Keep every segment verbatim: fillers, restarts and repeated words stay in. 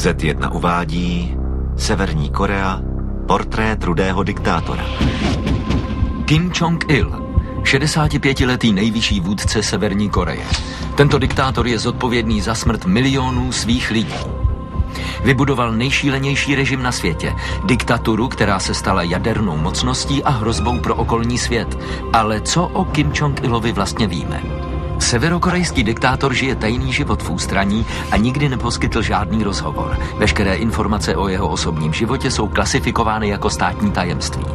zet jedna uvádí Severní Korea, portrét rudého diktátora. Kim Jong-il, šedesátipětiletý nejvyšší vůdce Severní Koreje. Tento diktátor je zodpovědný za smrt milionů svých lidí. Vybudoval nejšílenější režim na světě. Diktaturu, která se stala jadernou mocností a hrozbou pro okolní svět. Ale co o Kim Jong-ilovi vlastně víme? Severokorejský diktátor žije tajný život v ústraní a nikdy neposkytl žádný rozhovor. Veškeré informace o jeho osobním životě jsou klasifikovány jako státní tajemství.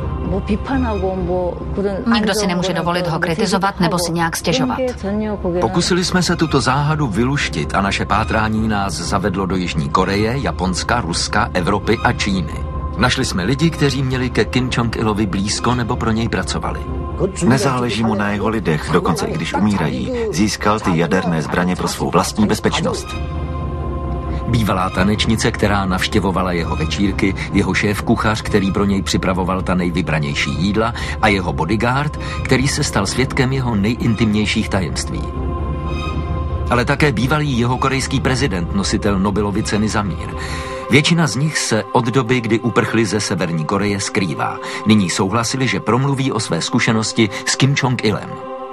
Nikdo si nemůže dovolit ho kritizovat nebo si nějak stěžovat. Pokusili jsme se tuto záhadu vyluštit a naše pátrání nás zavedlo do Jižní Koreje, Japonska, Ruska, Evropy a Číny. Našli jsme lidi, kteří měli ke Kim Jong-ilovi blízko nebo pro něj pracovali. Nezáleží mu na jeho lidech, dokonce i když umírají. Získal ty jaderné zbraně pro svou vlastní bezpečnost. Bývalá tanečnice, která navštěvovala jeho večírky, jeho šéf-kuchař, který pro něj připravoval ta nejvybranější jídla a jeho bodyguard, který se stal svědkem jeho nejintimnějších tajemství. Ale také bývalý jihokorejský prezident, nositel Nobelovy ceny za mír. Většina z nich se od doby, kdy uprchli ze Severní Koreje, skrývá. Nyní souhlasili, že promluví o své zkušenosti s Kim Jong-ilem.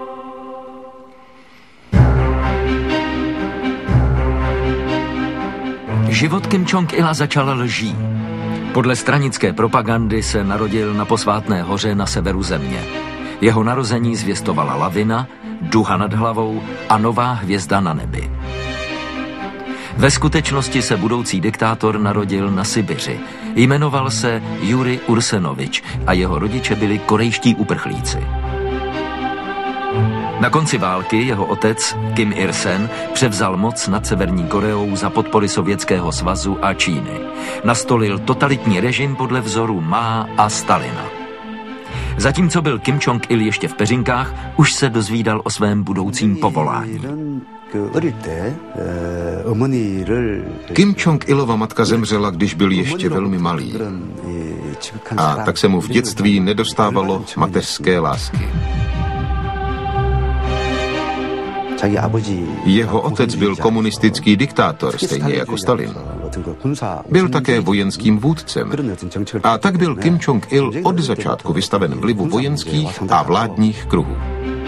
Život Kim Jong-ila začal lží. Podle stranické propagandy se narodil na posvátné hoře na severu země. Jeho narození zvěstovala lavina, duha nad hlavou a nová hvězda na nebi. Ve skutečnosti se budoucí diktátor narodil na Sibiři. Jmenoval se Jurij Ursenovič a jeho rodiče byli korejští uprchlíci. Na konci války jeho otec Kim Il-sen převzal moc nad Severní Koreou za podpory Sovětského svazu a Číny. Nastolil totalitní režim podle vzoru Má a Stalina. Zatímco byl Kim Jong-il ještě v peřinkách, už se dozvídal o svém budoucím povolání. Kim Jong-ilova matka zemřela, když byl ještě velmi malý. A tak se mu v dětství nedostávalo mateřské lásky. Jeho otec byl komunistický diktátor, stejně jako Stalin. Byl také vojenským vůdcem. A tak byl Kim Jong-il od začátku vystaven vlivu vojenských a vládních kruhů.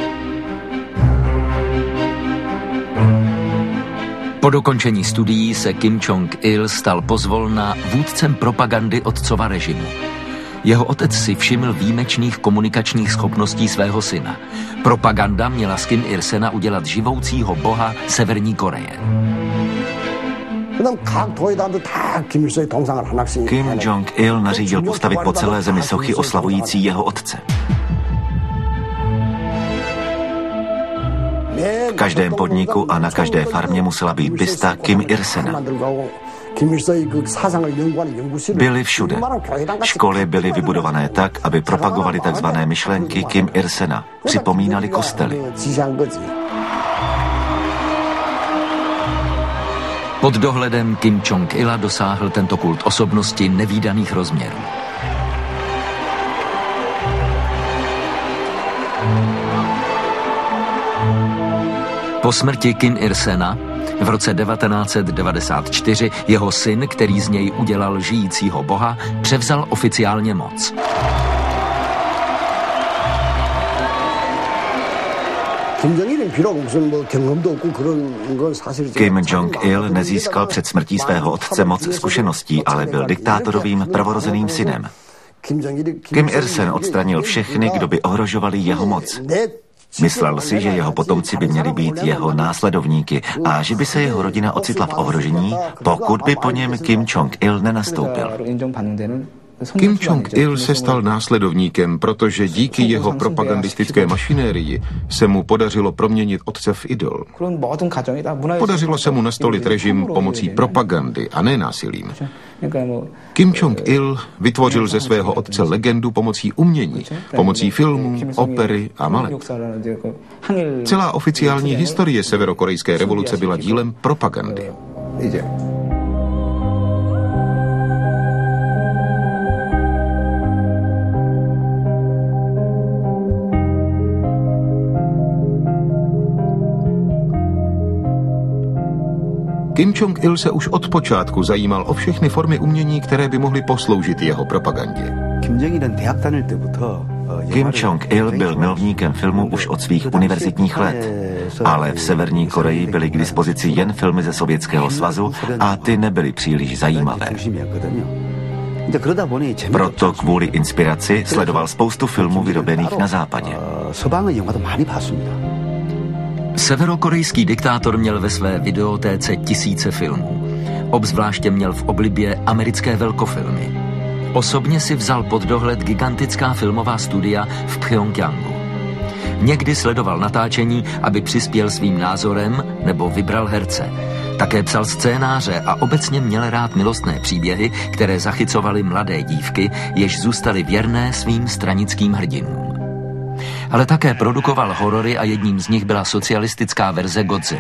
Po dokončení studií se Kim Jong-il stal pozvolna vůdcem propagandy otcova režimu. Jeho otec si všiml výjimečných komunikačních schopností svého syna. Propaganda měla z Kim Il-sena udělat živoucího boha Severní Koreje. Kim Jong-il nařídil postavit po celé zemi sochy oslavující jeho otce. V každém podniku a na každé farmě musela být bysta Kim Il-sena. Byly všude. Školy byly vybudované tak, aby propagovaly takzvané myšlenky Kim Il-sena. Připomínaly kostely. Pod dohledem Kim Jong-ila dosáhl tento kult osobnosti nevídaných rozměrů. Po smrti Kim Il-sena v roce devatenáct set devadesát čtyři jeho syn, který z něj udělal žijícího boha, převzal oficiálně moc. Kim Jong-il nezískal před smrtí svého otce moc zkušeností, ale byl diktátorovým prvorozeným synem. Kim Il-sen odstranil všechny, kdo by ohrožovali jeho moc. Myslel si, že jeho potomci by měli být jeho následovníky a že by se jeho rodina ocitla v ohrožení, pokud by po něm Kim Jong-il nenastoupil. Kim Jong-il se stal následovníkem, protože díky jeho propagandistické mašinérii se mu podařilo proměnit otce v idol. Podařilo se mu nastolit režim pomocí propagandy a ne násilím. Kim Jong-il vytvořil ze svého otce legendu pomocí umění, pomocí filmů, opery a maleb. Celá oficiální historie severokorejské revoluce byla dílem propagandy. Kim Jong-il se už od počátku zajímal o všechny formy umění, které by mohly posloužit jeho propagandě. Kim Jong-il byl milovníkem filmu už od svých univerzitních let, ale v Severní Koreji byly k dispozici jen filmy ze Sovětského svazu a ty nebyly příliš zajímavé. Proto kvůli inspiraci sledoval spoustu filmů vyrobených na západě. Severokorejský diktátor měl ve své videotéce tisíce filmů. Obzvláště měl v oblibě americké velkofilmy. Osobně si vzal pod dohled gigantická filmová studia v Pchjongjangu. Někdy sledoval natáčení, aby přispěl svým názorem nebo vybral herce. Také psal scénáře a obecně měl rád milostné příběhy, které zachycovaly mladé dívky, jež zůstaly věrné svým stranickým hrdinům. Ale také produkoval horory a jedním z nich byla socialistická verze Godzilly.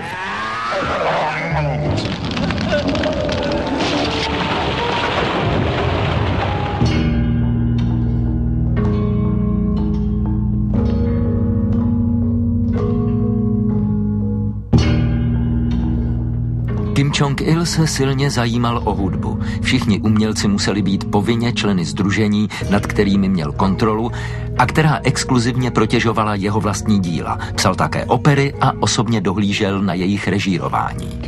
Kim Jong-il se silně zajímal o hudbu. Všichni umělci museli být povinně členy sdružení, nad kterými měl kontrolu a která exkluzivně protěžovala jeho vlastní díla. Psal také opery a osobně dohlížel na jejich režírování.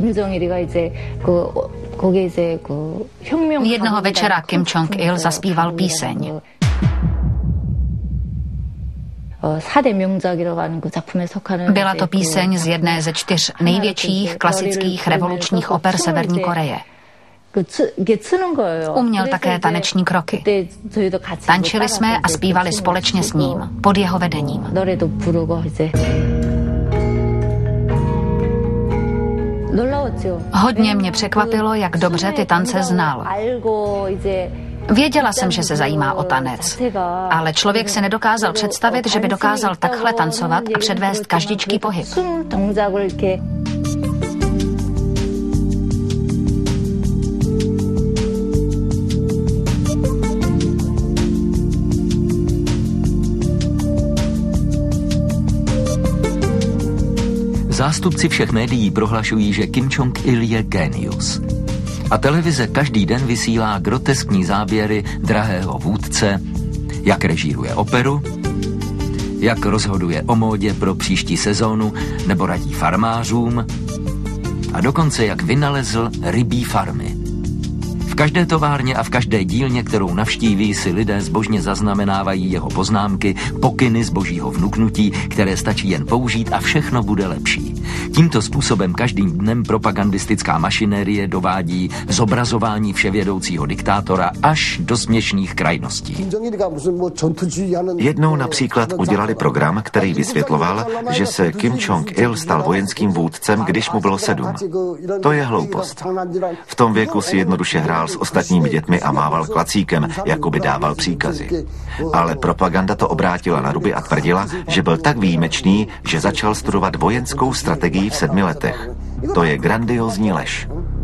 Jednoho večera Kim Jong-il zaspíval píseň. Byla to píseň z jedné ze čtyř největších klasických revolučních oper Severní Koreje. Uměl také taneční kroky. Tančili jsme a zpívali společně s ním, pod jeho vedením. Hodně mě překvapilo, jak dobře ty tance znal. Věděla jsem, že se zajímá o tanec, ale člověk se nedokázal představit, že by dokázal takhle tancovat a předvést každičký pohyb. Zástupci všech médií prohlašují, že Kim Jong-il je génius. A televize každý den vysílá groteskní záběry drahého vůdce, jak režíruje operu, jak rozhoduje o módě pro příští sezónu nebo radí farmářům a dokonce jak vynalezl rybí farmy. V každé továrně a v každé dílně, kterou navštíví, si lidé zbožně zaznamenávají jeho poznámky, pokyny z božího vnuknutí, které stačí jen použít a všechno bude lepší. Tímto způsobem každým dnem propagandistická mašinérie dovádí zobrazování vševědoucího diktátora až do směšných krajností. Jednou například udělali program, který vysvětloval, že se Kim Jong-il stal vojenským vůdcem, když mu bylo sedm. To je hloupost. V tom věku si jednoduše hrál s ostatními dětmi a mával klacíkem, jako by dával příkazy. Ale propaganda to obrátila na ruby a tvrdila, že byl tak výjimečný, že začal studovat vojenskou strategii v sedmi letech. To je grandiózní lež.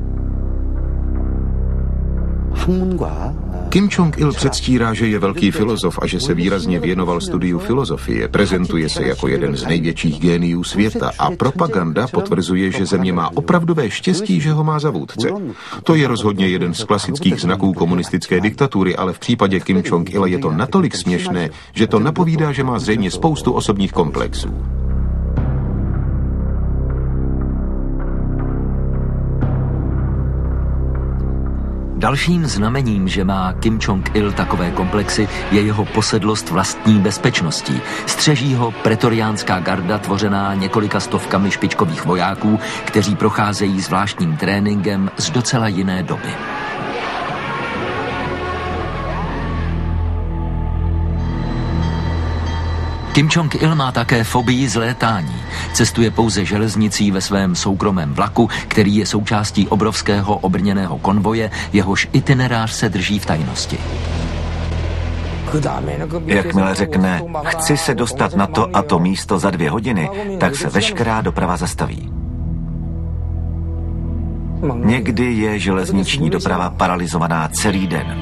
Kim Jong-il předstírá, že je velký filozof a že se výrazně věnoval studiu filozofie. Prezentuje se jako jeden z největších géniů světa a propaganda potvrzuje, že země má opravdové štěstí, že ho má za vůdce. To je rozhodně jeden z klasických znaků komunistické diktatury, ale v případě Kim Jong-ila je to natolik směšné, že to napovídá, že má zřejmě spoustu osobních komplexů. Dalším znamením, že má Kim Jong-il takové komplexy, je jeho posedlost vlastní bezpečností. Střeží ho pretoriánská garda tvořená několika stovkami špičkových vojáků, kteří procházejí zvláštním tréninkem z docela jiné doby. Kim Jong-il má také fobii z létání. Cestuje pouze železnicí ve svém soukromém vlaku, který je součástí obrovského obrněného konvoje, jehož itinerář se drží v tajnosti. Jakmile řekne, chci se dostat na to a to místo za dvě hodiny, tak se veškerá doprava zastaví. Někdy je železniční doprava paralyzovaná celý den.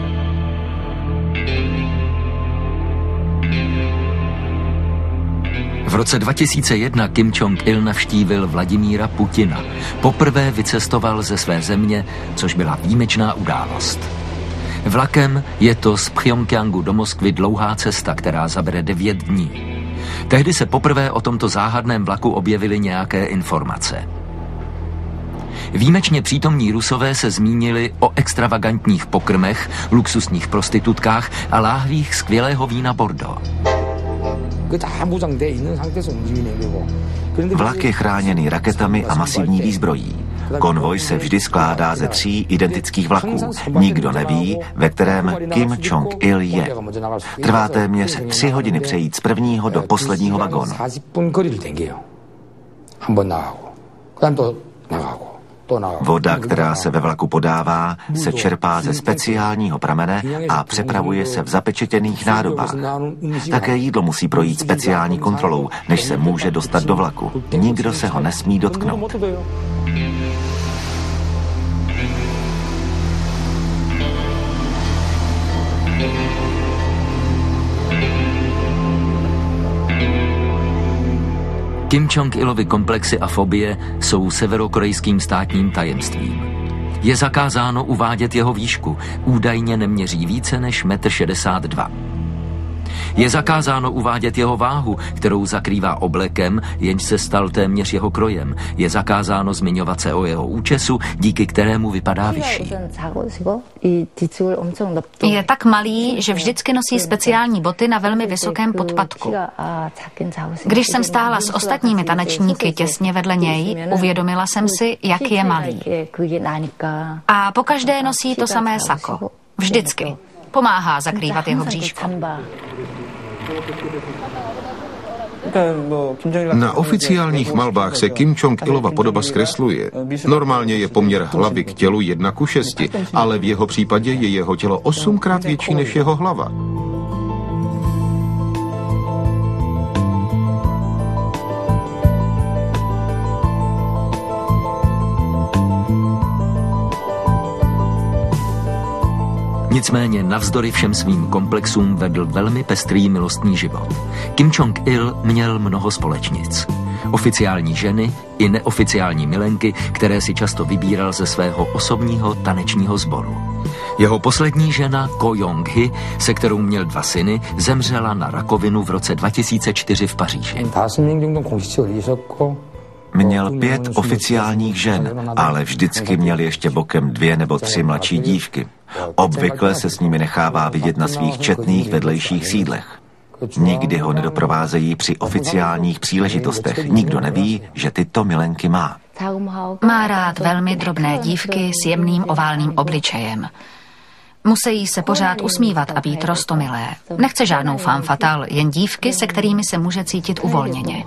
V roce dva tisíce jedna Kim Jong-il navštívil Vladimíra Putina. Poprvé vycestoval ze své země, což byla výjimečná událost. Vlakem je to z Pchjongjangu do Moskvy dlouhá cesta, která zabere devět dní. Tehdy se poprvé o tomto záhadném vlaku objevily nějaké informace. Výjimečně přítomní Rusové se zmínili o extravagantních pokrmech, luxusních prostitutkách a láhvích skvělého vína Bordeaux. Vlak je chráněný raketami a masivní výzbrojí. Konvoj se vždy skládá ze tří identických vlaků. Nikdo neví, ve kterém Kim Jong-il je. Trvá téměř tři hodiny přejít z prvního do posledního vagónu. Voda, která se ve vlaku podává, se čerpá ze speciálního pramene a přepravuje se v zapečetěných nádobách. Také jídlo musí projít speciální kontrolou, než se může dostat do vlaku. Nikdo se ho nesmí dotknout. Kim Jong-ilovy komplexy a fobie jsou severokorejským státním tajemstvím. Je zakázáno uvádět jeho výšku, údajně neměří více než metr šedesát dva. Je zakázáno uvádět jeho váhu, kterou zakrývá oblekem, jenž se stal téměř jeho krojem. Je zakázáno zmiňovat se o jeho účesu, díky kterému vypadá vyšší. Je tak malý, že vždycky nosí speciální boty na velmi vysokém podpatku. Když jsem stála s ostatními tanečníky těsně vedle něj, uvědomila jsem si, jak je malý. A pokaždé nosí to samé sako. Vždycky. Pomáhá zakrývat jeho bříško. Na oficiálních malbách se Kim Jong-ilova podoba zkresluje. Normálně je poměr hlavy k tělu jedna ku šesti, ale v jeho případě je jeho tělo osmkrát větší než jeho hlava. Nicméně navzdory všem svým komplexům vedl velmi pestrý milostný život. Kim Jong-il měl mnoho společnic. Oficiální ženy i neoficiální milenky, které si často vybíral ze svého osobního tanečního sboru. Jeho poslední žena Ko Jong-hi, se kterou měl dva syny, zemřela na rakovinu v roce dva tisíce čtyři v Paříži. Měl pět oficiálních žen, ale vždycky měl ještě bokem dvě nebo tři mladší dívky. Obvykle se s nimi nechává vidět na svých četných vedlejších sídlech. Nikdy ho nedoprovázejí při oficiálních příležitostech. Nikdo neví, že tyto milenky má. Má rád velmi drobné dívky s jemným oválným obličejem. Musí se pořád usmívat a být roztomilé. Nechce žádnou femme fatale, jen dívky, se kterými se může cítit uvolněně.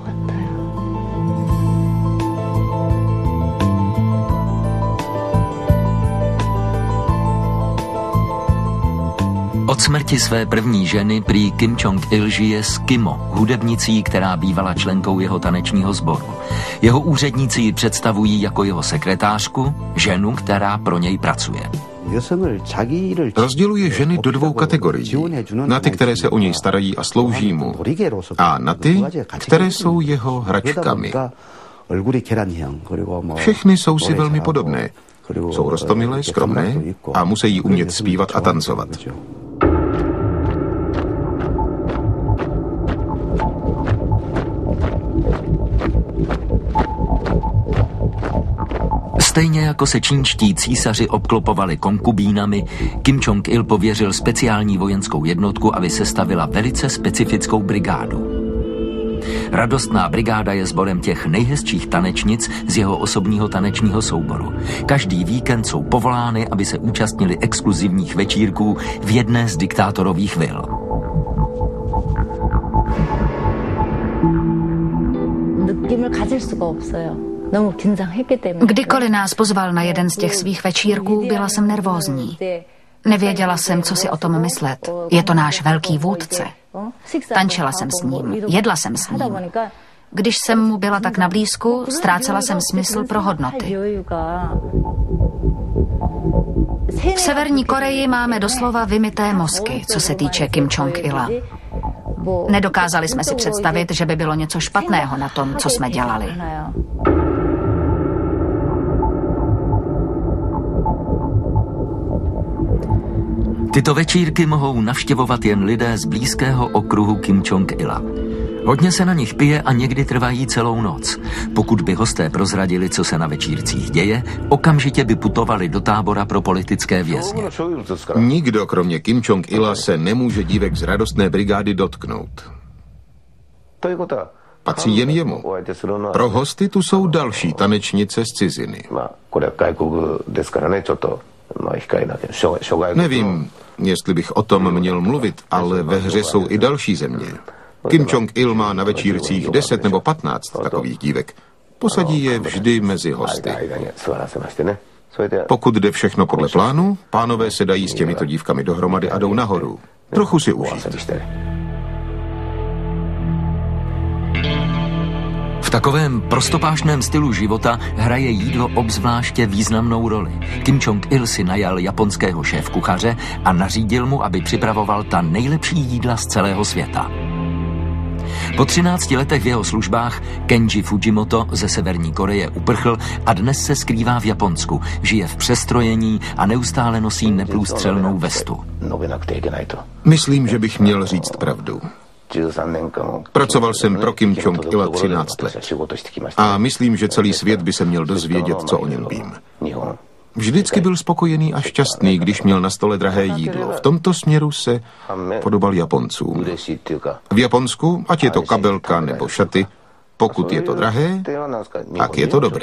Od smrti své první ženy prý Kim Jong-il žije s Kimo, hudebnicí, která bývala členkou jeho tanečního sboru. Jeho úředníci ji představují jako jeho sekretářku, ženu, která pro něj pracuje. Rozděluje ženy do dvou kategorií. Na ty, které se o něj starají a slouží mu, a na ty, které jsou jeho hračkami. Všechny jsou si velmi podobné. Jsou roztomilé, skromné a musí umět zpívat a tancovat. Stejně jako se čínští císaři obklopovali konkubínami, Kim Jong-il pověřil speciální vojenskou jednotku, aby sestavila velice specifickou brigádu. Radostná brigáda je sborem těch nejhezčích tanečnic z jeho osobního tanečního souboru. Každý víkend jsou povolány, aby se účastnili exkluzivních večírků v jedné z diktátorových vil. Kdykoliv nás pozval na jeden z těch svých večírků, byla jsem nervózní. Nevěděla jsem, co si o tom myslet. Je to náš velký vůdce. Tančila jsem s ním, jedla jsem s ním. Když jsem mu byla tak na blízku, ztrácela jsem smysl pro hodnoty. V Severní Koreji máme doslova vymyté mozky, co se týče Kim Jong-ila. Nedokázali jsme si představit, že by bylo něco špatného na tom, co jsme dělali. Tyto večírky mohou navštěvovat jen lidé z blízkého okruhu Kim Jong-ila. Hodně se na nich pije a někdy trvají celou noc. Pokud by hosté prozradili, co se na večírcích děje, okamžitě by putovali do tábora pro politické vězně. Nikdo kromě Kim Jong-ila se nemůže dívek z radostné brigády dotknout. Patří jen jemu. Pro hosty tu jsou další tanečnice z ciziny. Nevím, jestli bych o tom měl mluvit, ale ve hře jsou i další země. Kim Jong-il má na večírcích deset nebo patnáct takových dívek. Posadí je vždy mezi hosty. Pokud jde všechno podle plánu, pánové se dají s těmito dívkami dohromady a jdou nahoru. Trochu si užít. V takovém prostopášném stylu života hraje jídlo obzvláště významnou roli. Kim Jong-il si najal japonského šéfkuchaře a nařídil mu, aby připravoval ta nejlepší jídla z celého světa. Po třinácti letech v jeho službách Kenji Fujimoto ze Severní Koreje uprchl a dnes se skrývá v Japonsku. Žije v přestrojení a neustále nosí neprůstřelnou vestu. Myslím, že bych měl říct pravdu. Pracoval jsem pro Kim Jong-ila třináct let a myslím, že celý svět by se měl dozvědět, co o něm vím. Vždycky byl spokojený a šťastný, když měl na stole drahé jídlo. V tomto směru se podobal Japoncům. V Japonsku, ať je to kabelka nebo šaty, pokud je to drahé, tak je to dobré.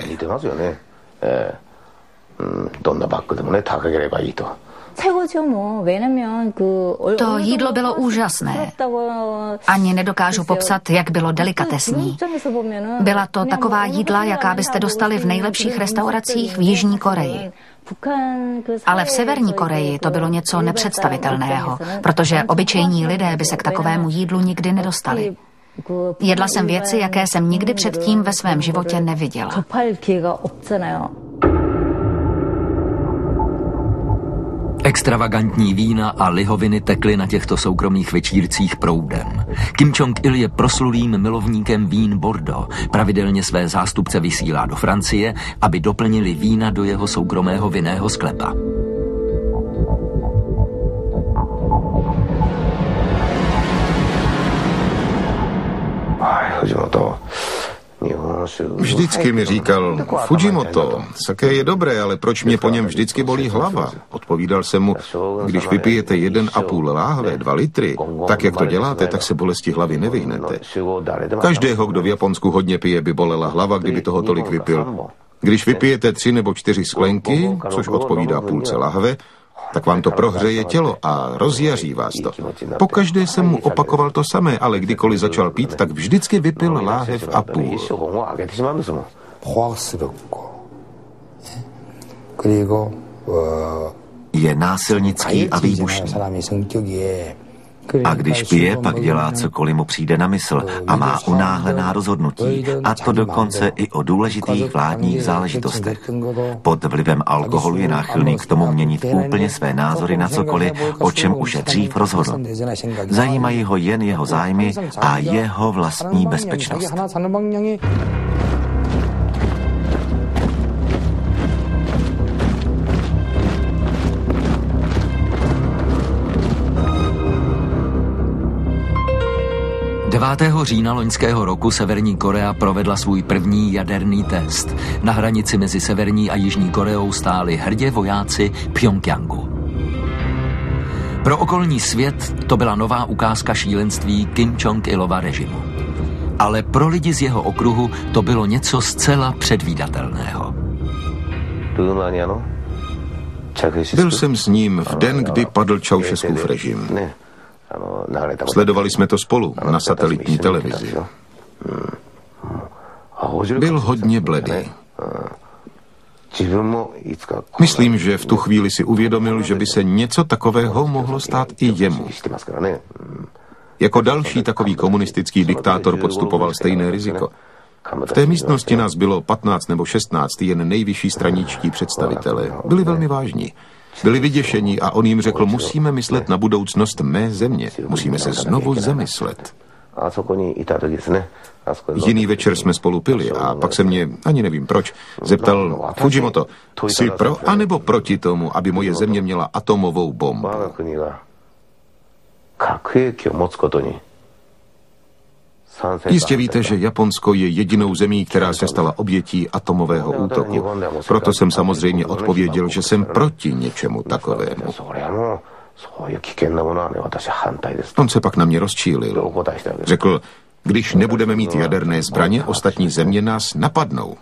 To jídlo bylo úžasné. Ani nedokážu popsat, jak bylo delikatesní. Byla to taková jídla, jaká byste dostali v nejlepších restauracích v Jižní Koreji. Ale v Severní Koreji to bylo něco nepředstavitelného, protože obyčejní lidé by se k takovému jídlu nikdy nedostali. Jedla jsem věci, jaké jsem nikdy předtím ve svém životě neviděla. Extravagantní vína a lihoviny tekly na těchto soukromých večírcích proudem. Kim Jong-il je proslulým milovníkem vín Bordeaux. Pravidelně své zástupce vysílá do Francie, aby doplnili vína do jeho soukromého vinného sklepa. Vždycky mi říkal, Fujimoto, saké je dobré, ale proč mě po něm vždycky bolí hlava? Odpovídal jsem mu, když vypijete jeden a půl láhve, dva litry, tak jak to děláte, tak se bolesti hlavy nevyhnete. Každého, kdo v Japonsku hodně pije, by bolela hlava, kdyby toho tolik vypil. Když vypijete tři nebo čtyři sklenky, což odpovídá půlce lahve, tak vám to prohřeje tělo a rozjaří vás to. Pokaždé jsem mu opakoval to samé, ale kdykoliv začal pít, tak vždycky vypil láhev a půl. Je násilnický a výbušný. A když pije, pak dělá cokoliv mu přijde na mysl a má unáhlená rozhodnutí, a to dokonce i o důležitých vládních záležitostech. Pod vlivem alkoholu je náchylný k tomu měnit úplně své názory na cokoliv, o čem už dřív rozhodl. Zajímají ho jen jeho zájmy a jeho vlastní bezpečnost. devátého října loňského roku Severní Korea provedla svůj první jaderný test. Na hranici mezi Severní a Jižní Koreou stáli hrdě vojáci Pchjongjangu. Pro okolní svět to byla nová ukázka šílenství Kim Jong-ilova režimu. Ale pro lidi z jeho okruhu to bylo něco zcela předvídatelného. Byl jsem s ním v den, kdy padl Čaušeskův režim. Sledovali jsme to spolu na satelitní televizi. Byl hodně bledý. Myslím, že v tu chvíli si uvědomil, že by se něco takového mohlo stát i jemu. Jako další takový komunistický diktátor podstupoval stejné riziko. V té místnosti nás bylo patnáct nebo šestnáct, jen nejvyšší straničtí představitelé. Byli velmi vážní. Byli vyděšení a on jim řekl, musíme myslet na budoucnost mé země. Musíme se znovu zamyslet. Jiný večer jsme spolu pili a pak se mě, ani nevím proč, zeptal, Fujimoto, jsi pro anebo proti tomu, aby moje země měla atomovou bombu? Jistě víte, že Japonsko je jedinou zemí, která se stala obětí atomového útoku. Proto jsem samozřejmě odpověděl, že jsem proti něčemu takovému. On se pak na mě rozčílil. Řekl, když nebudeme mít jaderné zbraně, ostatní země nás napadnou.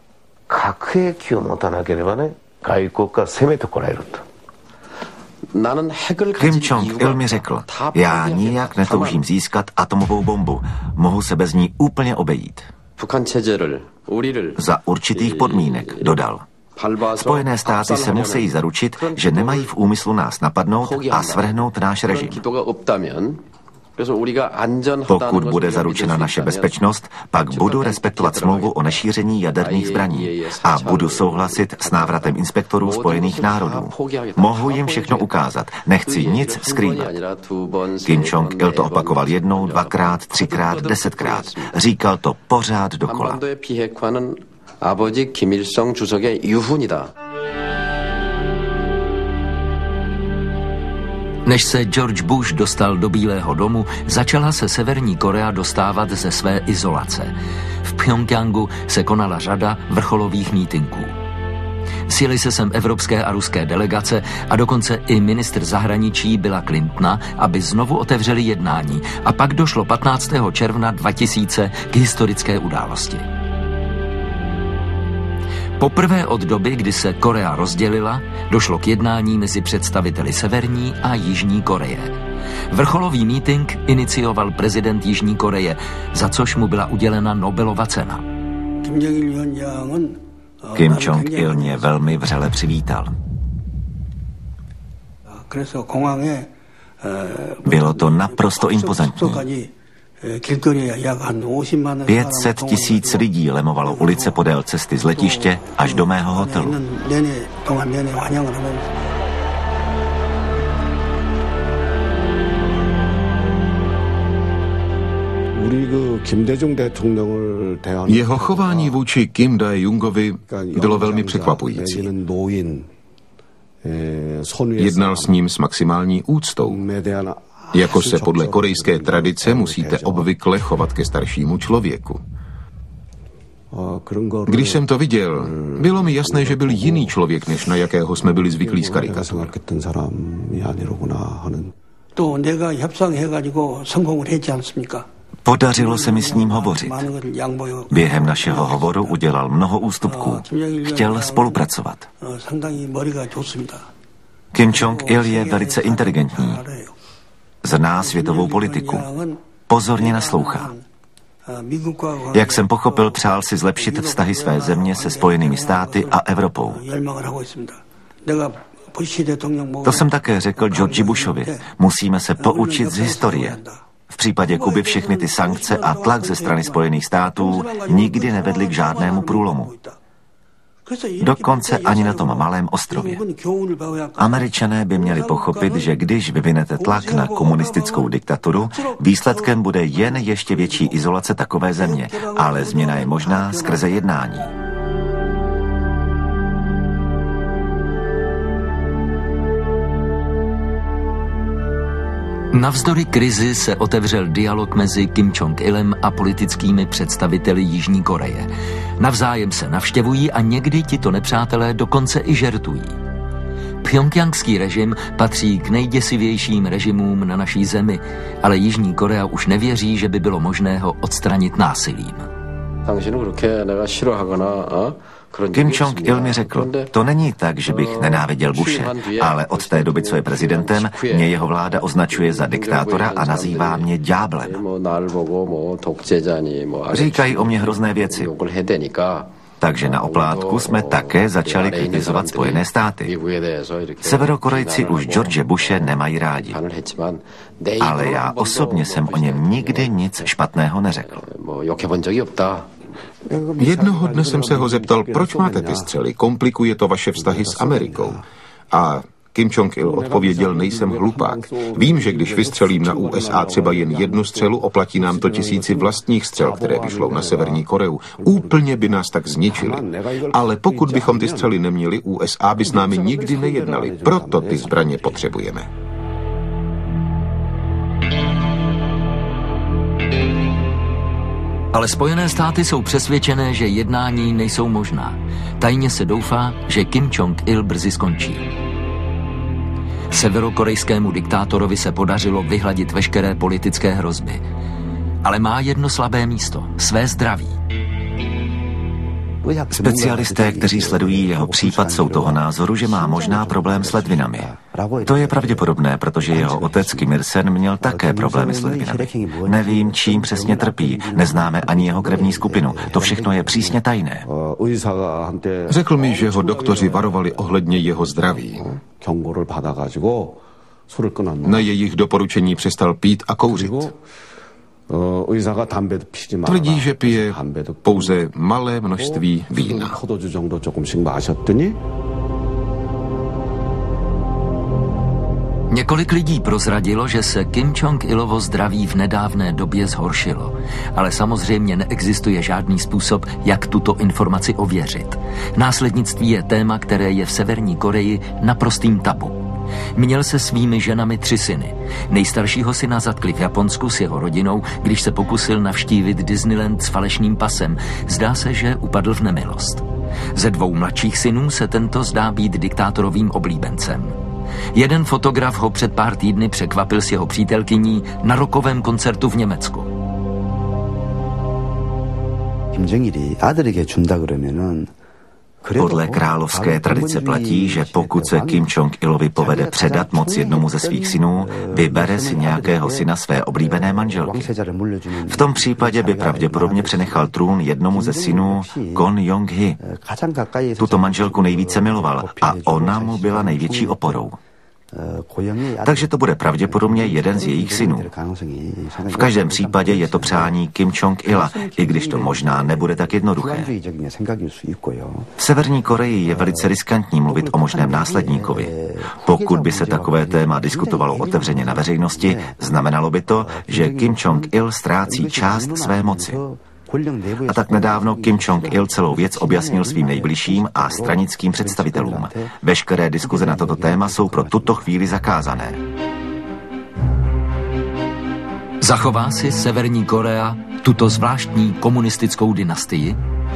Kim Jong-il mi řekl, já nijak netoužím získat atomovou bombu. Mohu se bez ní úplně obejít. Za určitých podmínek, dodal. Spojené státy se musí zaručit, že nemají v úmyslu nás napadnout a svrhnout náš režim. Pokud bude zaručena naše bezpečnost, pak budu respektovat smlouvu o nešíření jaderných zbraní a budu souhlasit s návratem inspektorů Spojených národů. Mohu jim všechno ukázat, nechci nic skrývat. Kim Jong-il to opakoval jednou, dvakrát, třikrát, desetkrát. Říkal to pořád dokola. Než se George Bush dostal do Bílého domu, začala se Severní Korea dostávat ze své izolace. V Pchjongjangu se konala řada vrcholových mítinků. Sjeli se sem evropské a ruské delegace a dokonce i ministr zahraničí Billa Clintona, aby znovu otevřeli jednání, a pak došlo patnáctého června dva tisíce k historické události. Poprvé od doby, kdy se Korea rozdělila, došlo k jednání mezi představiteli Severní a Jižní Koreje. Vrcholový mítink inicioval prezident Jižní Koreje, za což mu byla udělena Nobelova cena. Kim Jong-il mě velmi vřele přivítal. Bylo to naprosto impozantní. pět set tisíc lidí lemovalo ulice podél cesty z letiště až do mého hotelu. Jeho chování vůči Kim Dae-jungovi bylo velmi překvapující. Jednal s ním s maximální úctou. Jako se podle korejské tradice musíte obvykle chovat ke staršímu člověku. Když jsem to viděl, bylo mi jasné, že byl jiný člověk, než na jakého jsme byli zvyklí z karikatur. Podařilo se mi s ním hovořit. Během našeho hovoru udělal mnoho ústupků. Chtěl spolupracovat. Kim Jong-il je velice inteligentní. Zná světovou politiku. Pozorně naslouchá. Jak jsem pochopil, přál si zlepšit vztahy své země se Spojenými státy a Evropou. To jsem také řekl Georgi Bushovi. Musíme se poučit z historie. V případě Kuby všechny ty sankce a tlak ze strany Spojených států nikdy nevedly k žádnému průlomu. Dokonce ani na tom malém ostrově. Američané by měli pochopit, že když vyvinete tlak na komunistickou diktaturu, výsledkem bude jen ještě větší izolace takové země, ale změna je možná skrze jednání. Navzdory krizi se otevřel dialog mezi Kim Jong-ilem a politickými představiteli Jižní Koreje. Navzájem se navštěvují a někdy tito nepřátelé dokonce i žertují. Pchjongjangský režim patří k nejděsivějším režimům na naší zemi, ale Jižní Korea už nevěří, že by bylo možné ho odstranit násilím. Kim Jong-il mi řekl, to není tak, že bych nenáviděl Bushe, ale od té doby, co je prezidentem, mě jeho vláda označuje za diktátora a nazývá mě ďáblem. Říkají o mě hrozné věci. Takže na oplátku jsme také začali kritizovat Spojené státy. Severokorejci už George Bushe nemají rádi. Ale já osobně jsem o něm nikdy nic špatného neřekl. Jednoho dne jsem se ho zeptal, proč máte ty střely, komplikuje to vaše vztahy s Amerikou. A Kim Jong-il odpověděl, nejsem hlupák. Vím, že když vystřelím na U S A třeba jen jednu střelu, oplatí nám to tisíci vlastních střel, které vyšlou na Severní Koreu. Úplně by nás tak zničili. Ale pokud bychom ty střely neměli, U S A by s námi nikdy nejednali. Proto ty zbraně potřebujeme. Ale Spojené státy jsou přesvědčené, že jednání nejsou možná. Tajně se doufá, že Kim Jong-il brzy skončí. Severokorejskému diktátorovi se podařilo vyhladit veškeré politické hrozby. Ale má jedno slabé místo, své zdraví. Specialisté, kteří sledují jeho případ, jsou toho názoru, že má možná problém s ledvinami. To je pravděpodobné, protože jeho otec Kim Il-sen měl také problémy s ledvinami. Nevím, čím přesně trpí, neznáme ani jeho krevní skupinu. To všechno je přísně tajné. Řekl mi, že ho doktoři varovali ohledně jeho zdraví. Na jejich doporučení přestal pít a kouřit. Tvrdí, že pije pouze malé množství vína. Několik lidí prozradilo, že se Kim Jong-ilovo zdraví v nedávné době zhoršilo, ale samozřejmě neexistuje žádný způsob, jak tuto informaci ověřit. Následnictví je téma, které je v Severní Koreji naprostým tabu. Měl se svými ženami tři syny. Nejstaršího syna zatkli v Japonsku s jeho rodinou, když se pokusil navštívit Disneyland s falešným pasem. Zdá se, že upadl v nemilost. Ze dvou mladších synů se tento zdá být diktátorovým oblíbencem. Jeden fotograf ho před pár týdny překvapil s jeho přítelkyní na rockovém koncertu v Německu. Podle královské tradice platí, že pokud se Kim Jong-ilovi povede předat moc jednomu ze svých synů, vybere si nějakého syna své oblíbené manželky. V tom případě by pravděpodobně přenechal trůn jednomu ze synů Kon Jong-hi. Tuto manželku nejvíce miloval a ona mu byla největší oporou. Takže to bude pravděpodobně jeden z jejich synů. V každém případě je to přání Kim Jong-ila, i když to možná nebude tak jednoduché. V Severní Koreji je velice riskantní mluvit o možném následníkovi. Pokud by se takové téma diskutovalo otevřeně na veřejnosti, znamenalo by to, že Kim Jong-il ztrácí část své moci. A tak nedávno Kim Jong-il celou věc objasnil svým nejbližším a stranickým představitelům. Veškeré diskuze na toto téma jsou pro tuto chvíli zakázané. Zachová si Severní Korea tuto zvláštní komunistickou dynastii?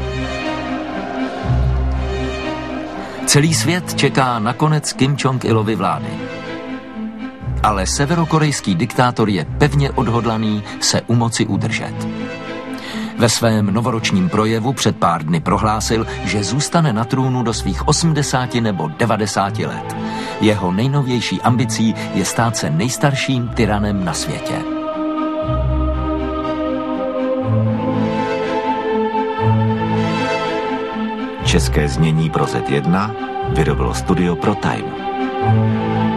Celý svět čeká na konec Kim Jong-ilovy vlády. Ale severokorejský diktátor je pevně odhodlaný se u moci udržet. Ve svém novoročním projevu před pár dny prohlásil, že zůstane na trůnu do svých osmdesáti nebo devadesáti let. Jeho nejnovější ambicí je stát se nejstarším tyranem na světě. České znění pro zet jedna vyrobilo studio ProTime.